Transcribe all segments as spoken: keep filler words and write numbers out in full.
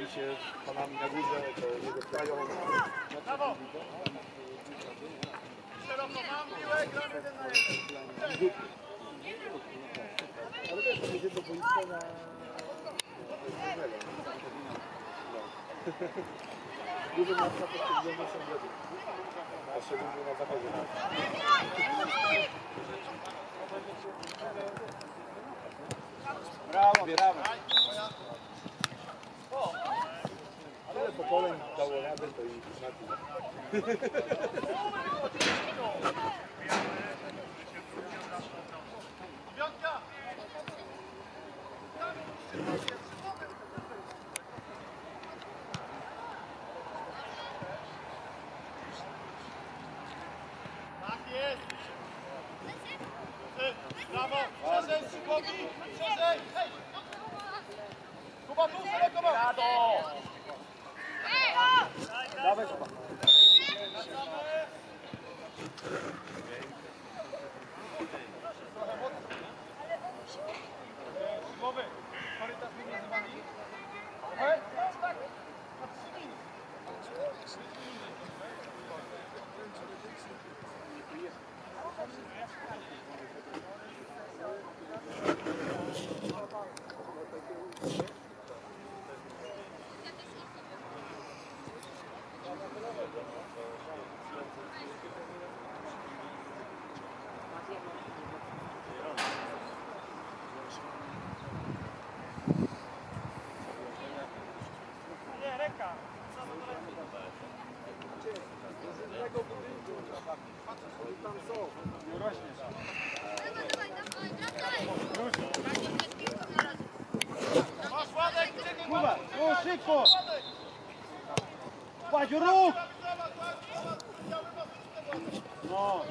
bawi się z panami na górze, to jego krają. Brawo! Szeroko mam piłę, gramy jeden na jeden. Ale wiesz, to jest jedno boisko na... Dużo miasta pod tym względem są wiedzą. A szczególnie na zachodzie. Brawo, brawo. Ale pokoleń dało radę, to i znaczy. Dziewiątka! Tak jest! Brawo! Szerzej, Szykowi! Szerzej! Hej! Kuba, tu szeroko ma! Rado! Dawaj, Kuba. Głowy! Korytarz biegnie z wami. Hej! Tak! Na trzy minuty. Nie, ręka! Tam są. Masz Władek, uciekaj! Kuba, o, szybko! Kładź ruch! No.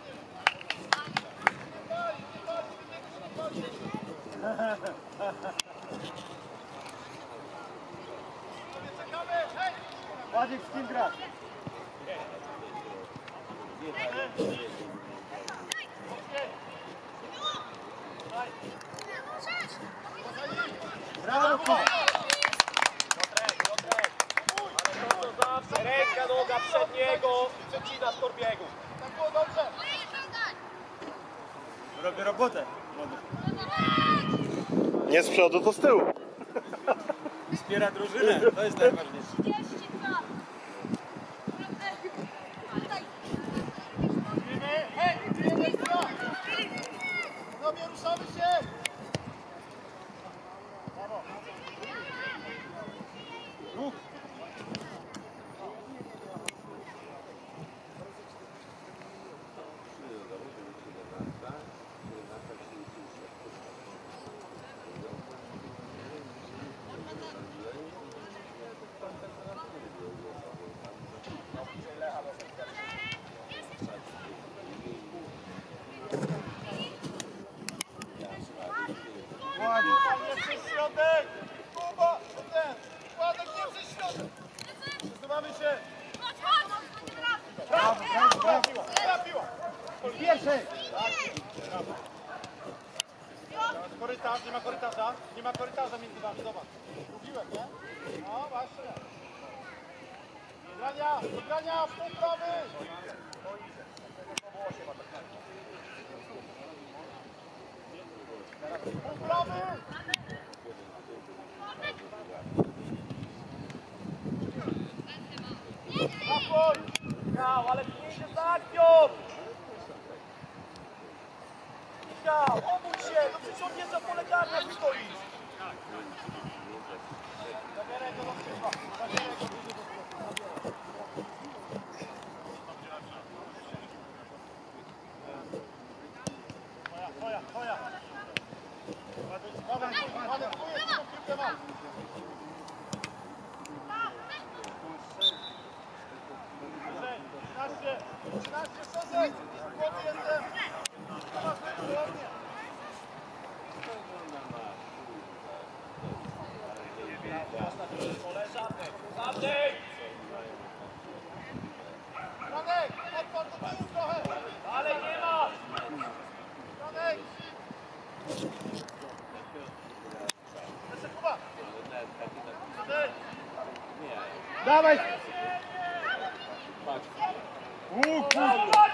Władek, z kim grasz? Brawo, Kuba! Ręka, noga przedniego, przecina z torbiegu. Tak było dobrze. Robię robotę. Nie z przodu, to z tyłu. Wspiera drużynę, to jest najważniejsze. Hej, jeden, dwa. Panowie, ruszamy się. Brawo. Ruch! Nie przez środek. Kuba, ten. Władek, nie przez środek. Przesuwamy się. Brawo, brawo, brawo! Trafiła. Pierwszy! Korytarz, nie ma korytarza. Nie ma korytarza między wami, zobacz. Mówiłem, nie? No właśnie. Grania, grania, w pół prawy. Pół prawy. Zapłoń. Michał, ale przyjdzie za akcją. Michał, obudź się, to przecież on jest za polegami, jak stoisz. Zabieraj go do skrzydła. Zabieraj go bliżej do skrzydła. Twoja, twoja, twoja. Dawaj, dawaj, dawaj, piłkę mam. trzynaście, trzynaście, szerzej. Głowy jestem. Dawaj, wygodnie. Żadnej! Żadnej! Odpad do tyłu trochę! Ale nie ma! Żadnej! Jeszcze Kuba! Żadnej! Dawaj! Uuu, kurwa!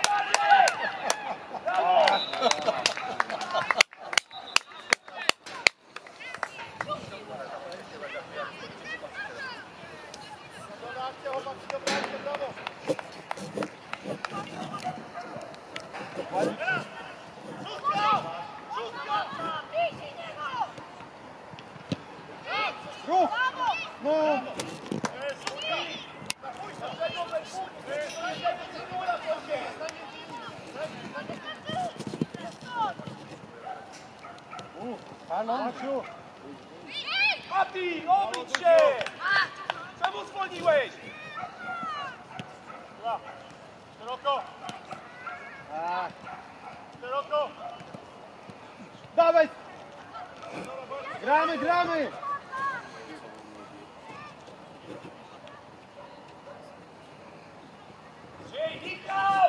Ruch! No! Halo, Maciu! Mati, obudź się! Czemu zwolniłeś? Szeroko! Tak. Szeroko! Dawaj! Gramy, gramy! Dzień, Michał!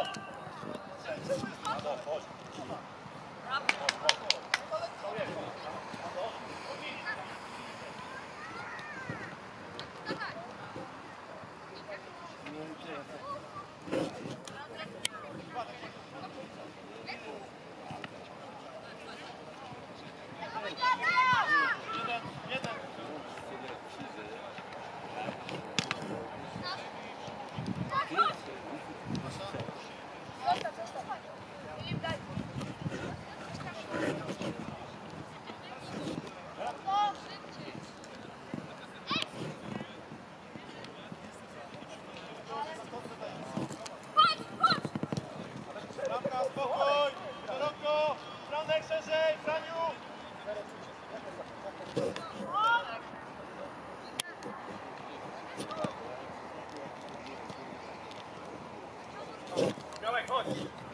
Białek, chodź!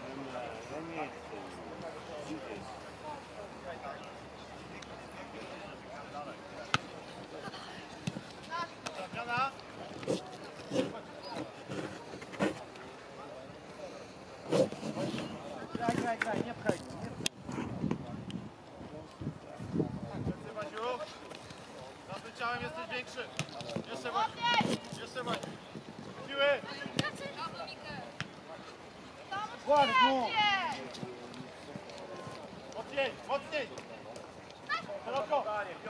Graj, graj, graj, nie pchaj. Za tym ciałem jesteś większy. Jeszcze bardziej. Jeszcze bardziej. Piły. Władź mu! Mocniej, mocniej. Szeroko.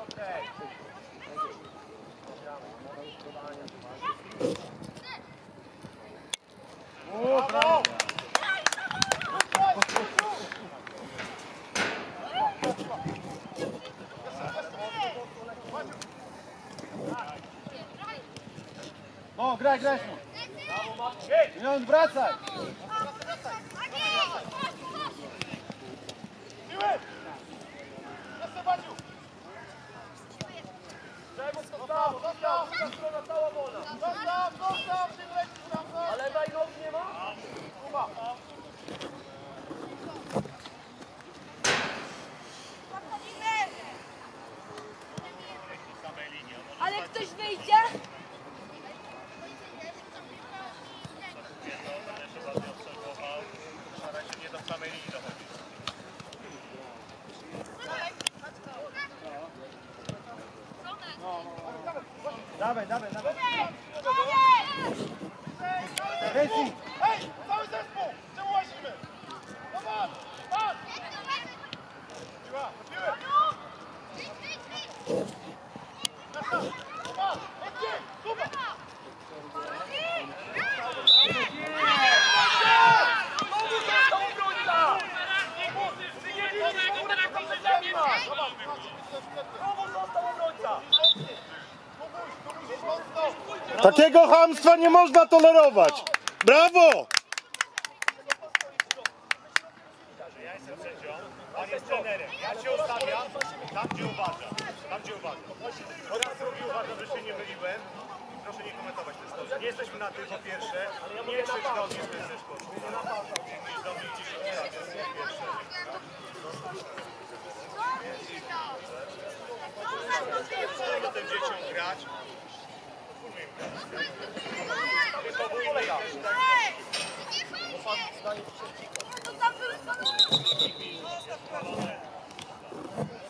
O, brawo! No, graj, graj! Milion, wracaj! Piły. Jeszcze bardziej. Czemu zostaw? Zostaw! Ta strona cała wolna! Zostaw, zostaw. Ty lecisz tam. A lewej nogi nie ma? Kuba. Ale ktoś wyjdzie? Staraj się nie do samej linii dochodzić. Dawaj, dawaj, dawaj! Messi! Hej, cały zespół! Czemu łazimy? Zobacz! Patrz! Piła, piły! Nasa! Zobacz! Chodźcie! Zobacz! Znowu został obrońca! Znowu został obrońca! Takiego chamstwa nie można tolerować! Brawo! Ja jestem sędzią, pan jest trenerem. Ja się ustawiam tam, gdzie uważam. Tam, gdzie uważam. Oraz drugi uważam, że się nie myliłem. Proszę nie komentować tej sytuacji. Nie jesteśmy na tym, po pierwsze. Nie krzycz do mnie, że jesteś kogoś. Nie do mnie dziesięć razy. Po pierwsze. Czego tym dzieciom grać? Wychowujmy ich też tak. To tam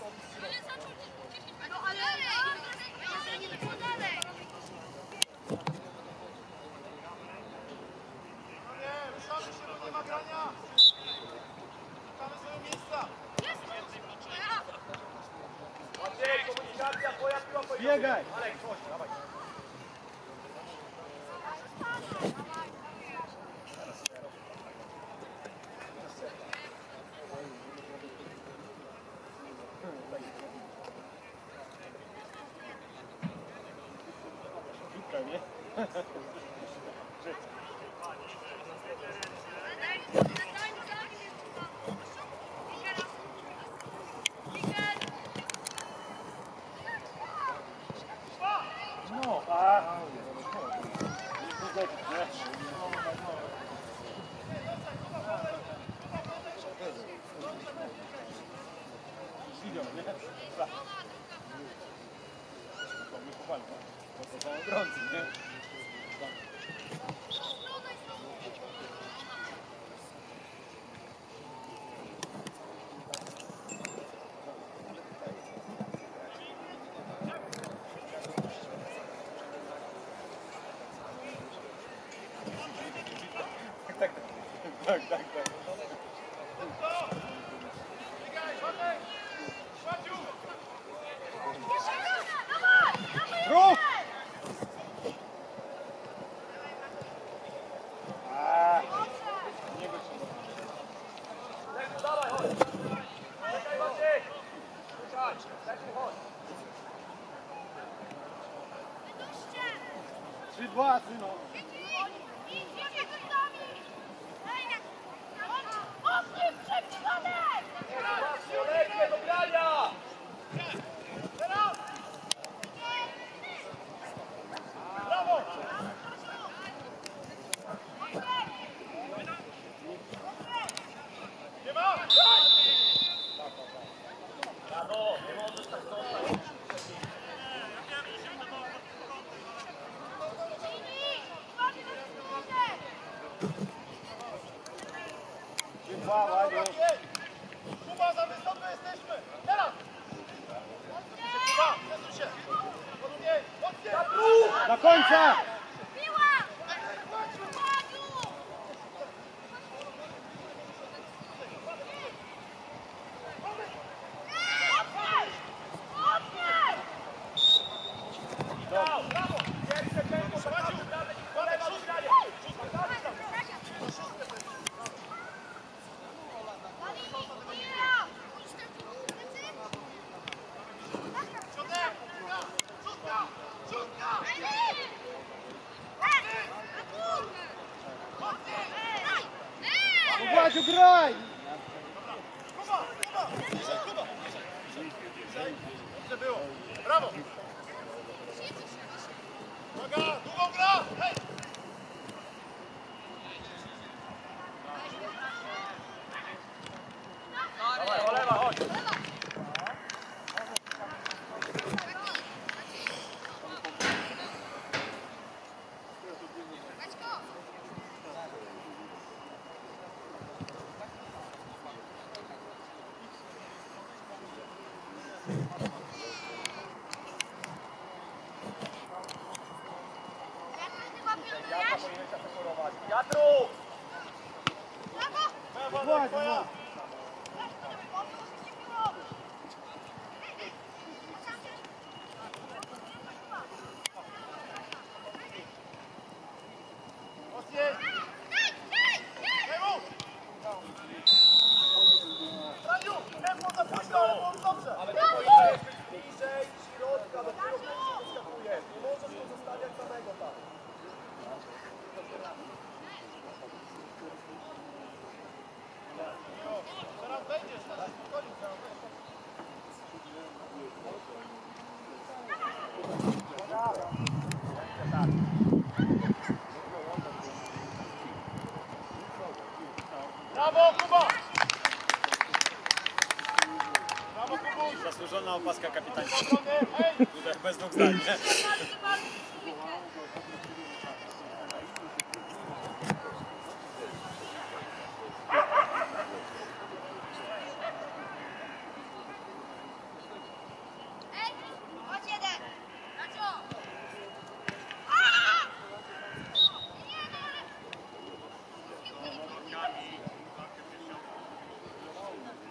No ale... Alek, Alek, chodź, dawaj. Ruch! Leku, dawaj, chodź. Czekaj, Maciek. Czekaj, Leku, chodź. trzy dwa, syno. Lekkie do grania. Brawo, nie możesz tak zostać. trzy dwa, ładnie. Kuba, za wysoko jesteśmy. Teraz. Kuba, przesuń się. Mocniej, mocniej. Do końca! Brawo, brawo. Pierwsze tempo, zobaczył. Lewa do grania. Władziu, graj! Dobrze było. Brawo. Uwaga, długą gra. Hej. Dawaj, o lewa, chodź. Jaka powinieneś asekurować? Wiatru! Władziu, no. Mocniej. Raniu, tempo za późno, ale było dobrze. Ale to powinieneś być bliżej środka, dopiero wtedy się wyskakujesz. Nie możesz go zostawiać samego tam. Teraz wejdziesz, teraz spokojnie, teraz wejdziesz. Brawo, Kuba! Brawo, Kubuś! Zasłużona opaska kapitańska. Hej! Tutaj bez dwóch zdań, nie?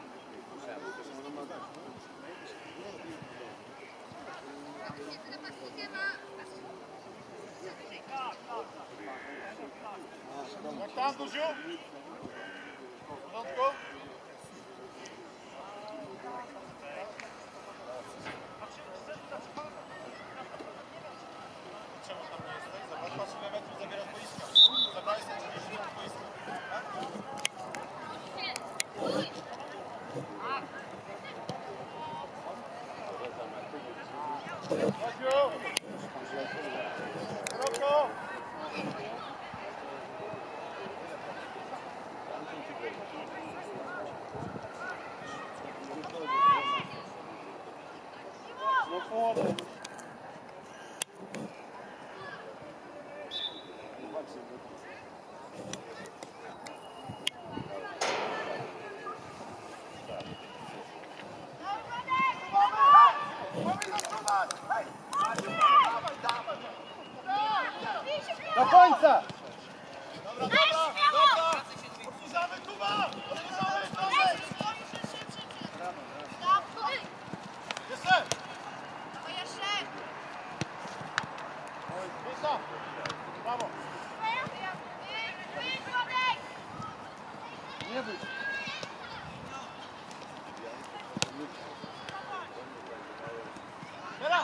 Thank you. Kuziu? W porządku? Czemu tam nie jesteś? Zobacz, patrz ile metrów zabierasz boiska. Zabrałeś sobie trzydzieści metrów boiska. Tak? Koziu! Roko! No połowa. Do końca! Dobra, dobra, dobra! Odsuszamy Kuba! Odsuszamy Tomek! Jeszcze! Wysa! Brawo! Nie wyjdź! Teraz!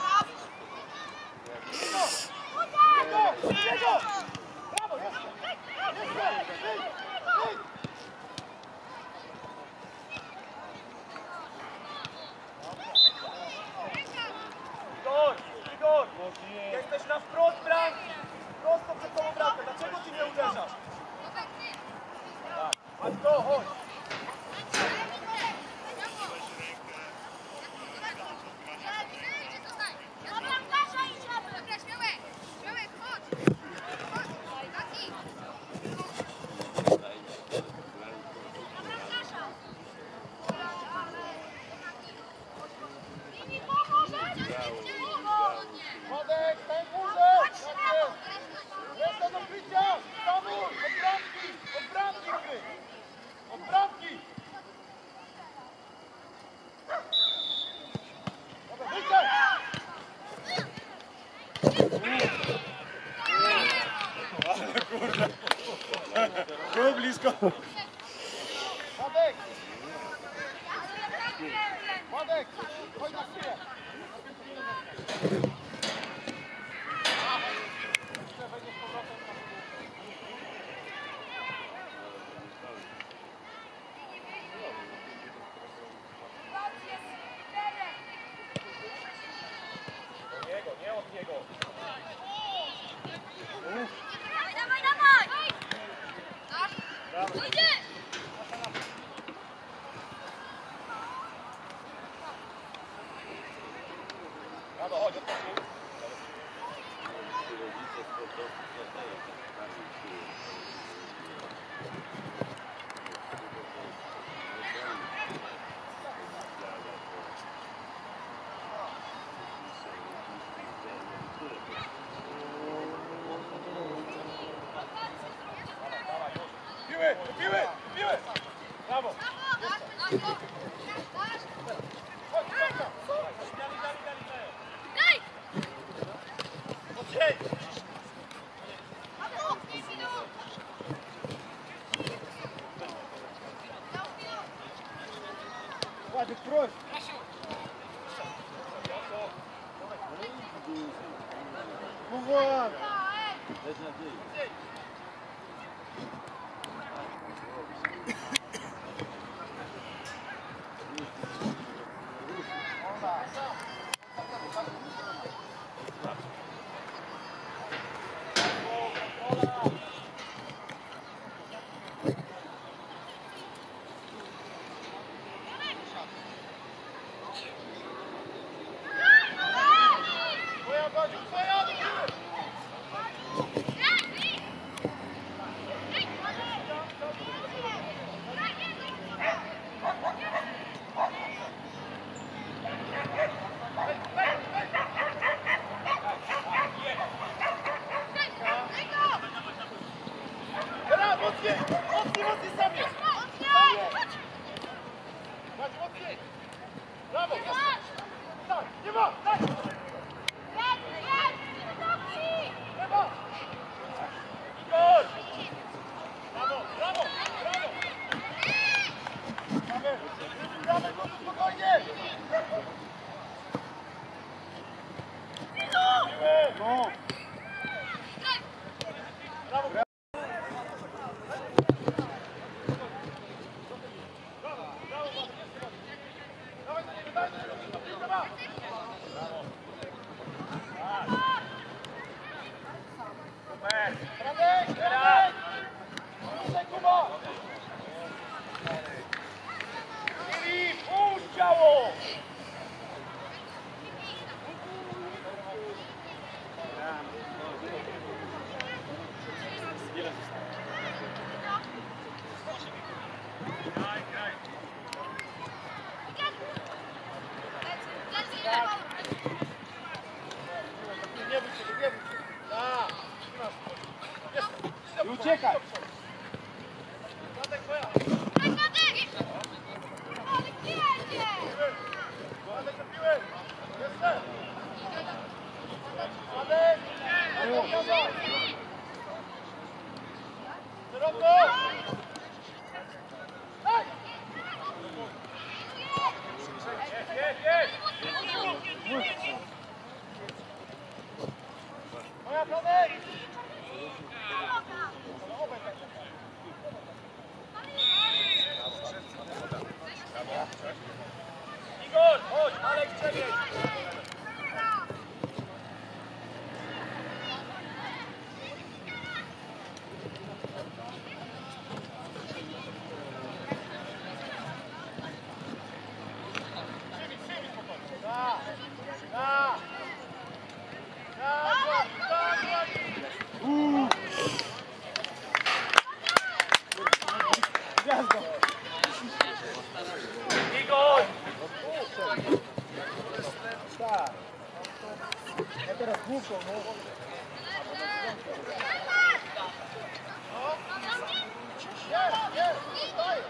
Biego! Biego! Brawo! Jeszcze! Jeszcze! Wyjdź! Wyjdź! Igor! Igor! Jesteś na wprost bramki! Prosto przed tobą bramkę. Dlaczego ty nie uderzasz? Matko, chodź! Wodek, stań górze! Tak jest! Reszta do krycia! Stanuj! Od bramki! Od bramki gry! Od bramki! Dobra, wyjdzie! Kurde. Było blisko. Wodek! Wodek! Chodź na chwilę! Niego, nie od niego! Dawaj, dawaj, dawaj! Idzie! Brawo, chodź, odpocznij. Piły, piły, piły! Brawo! Chodź, chodź! Daj! Odjedź! Władek, proś! No Wład! Twoja, Badziu, twoja! Do piły! Radek, Radek! Dłużej, Kuba! Filip, puść ciało! Nie bój się, nie bój się. Tak. I uciekaj. Radek, twoja. Radek, do piły. Jestem. Radek. Radek, jazda. Szeroko. Hej. Jedź, jedź, jedź. Moja Radek. Igor, chodź, Alek, przebieg! Przywit, przywit spokojnie. Da, da. Da, da, da. Gwiazdo. Igor! Tak. Ja teraz głupio, no. Jest, jest, stoi.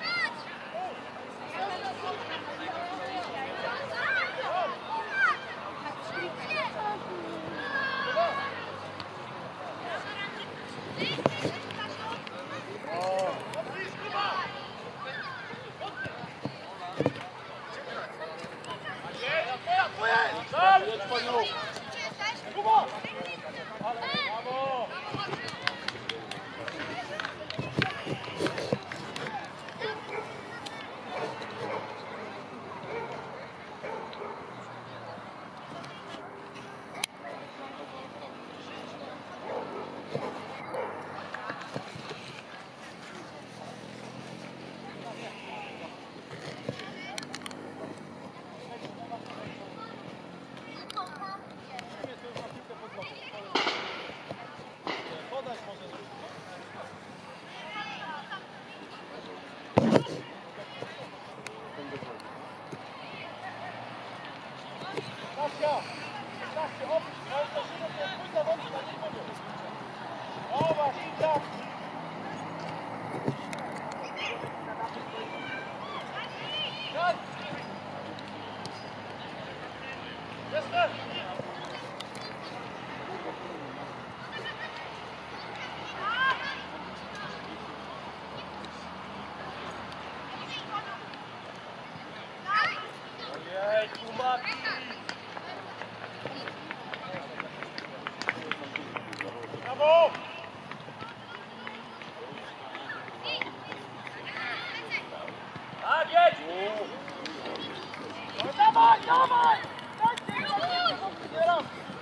Stasia! Stasia, opuść! Ale to się nie pójdź za wątki, tak nie powiem. O właśnie, tak! Tak! Jestem! Ojej, tłumaki! Brawo! Tak, jedź! No, dawaj, dawaj! Teraz!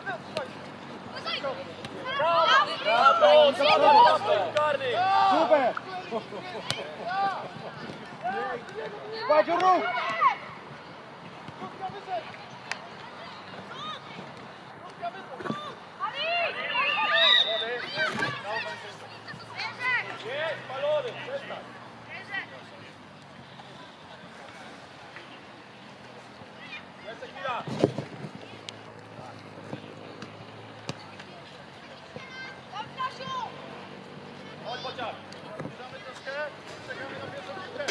Brawo! Brawo! Brawo! Karny! Super! Chodź, ruch! Jest, balony, przestań! Jeszcze chwila! Chodź, Bocian! Zbieramy troszkę, czekamy na pierwszą piłkę.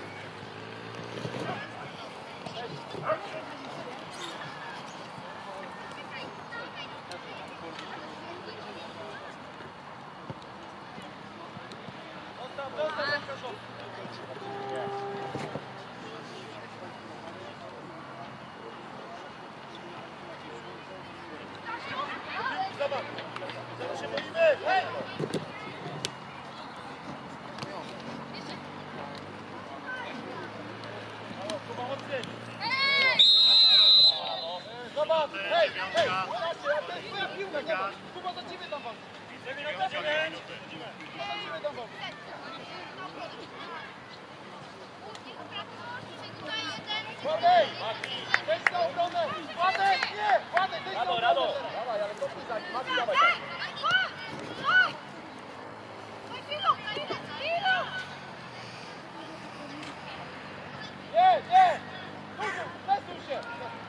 Dostaw, dostaw, Łukaszu. Zobacz, zaraz się boimy! Hej! Kuba, mocniej! Zobacz, hej, hej! Zobaczcie, to jest twoja piłka, zobacz! Kuba, za ciebie tam walczy! Władek! Weź na obronę! Władek, nie! Władek, weź na Rado, obronę! Rado! Dawaj, ale cofnij za nim, Mati, dawaj tam. Nie, nie! Dużo, przesuń się!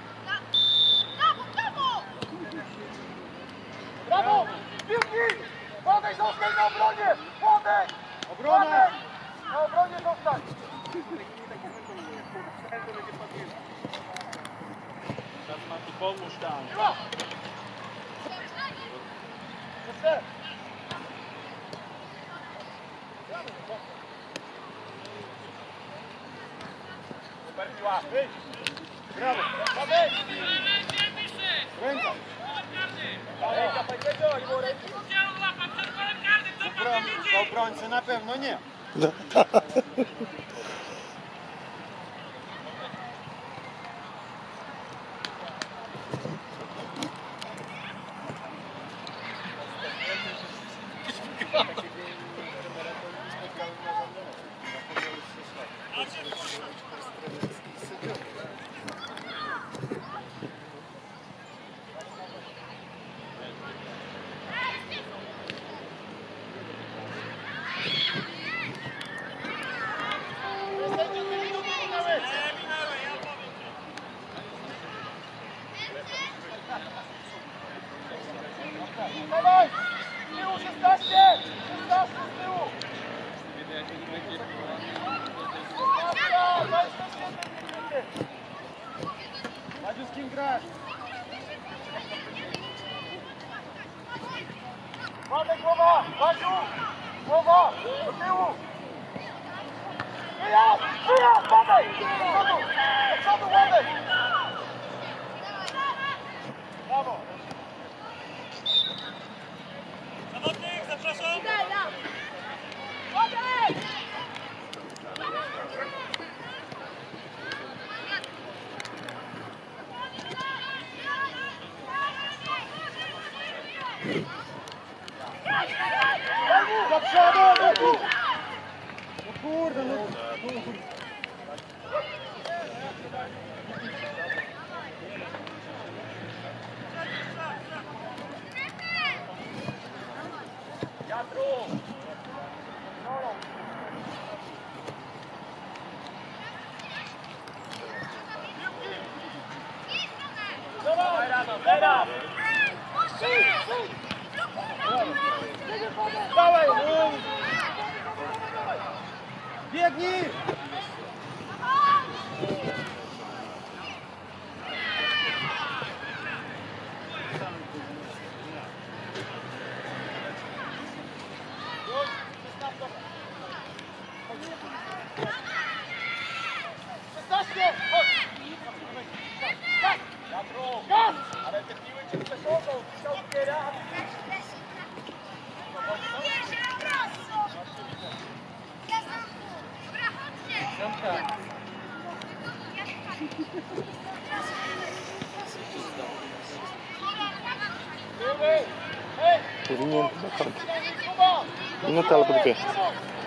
Brawo! Piłki! Władek, zostań na obronie! Władek! Władek! Na obronie zostań! Teraz Mati, pomóż tam. Siła! Jeszcze! Super piła. Wyjdź! Brawo! Władek! Ręka! Ręka, Pajkiego, i było ręki. Obrońcy na pewno nie. Sędzia dwie minuty minęły! Dawaj! Z tyłu szesnaście! szesnaście z tyłu! szesnaście! Weź to się jednej minuty! Madziu, z kim grasz? Władek, głowa! Basiu! Głowa! Do tyłu! Wyjazd! Wyjazd! Władek! Do przodu! Do przodu, Władek! Brawo! Zawodnik, zapraszam! Do przodu! Do przodu! No kurde, no. Wiatru! Dawaj, Rado, teraz! Dawaj! Biegnij! szesnaście! Chodź! Gaz! Wiatru! Gaz! Ale te piły cię przechodzą, chciał zbiera, a ty Tyły! Hej! Powinien chyba kończyć. Kuba! Minutę albo dwie. Brawo!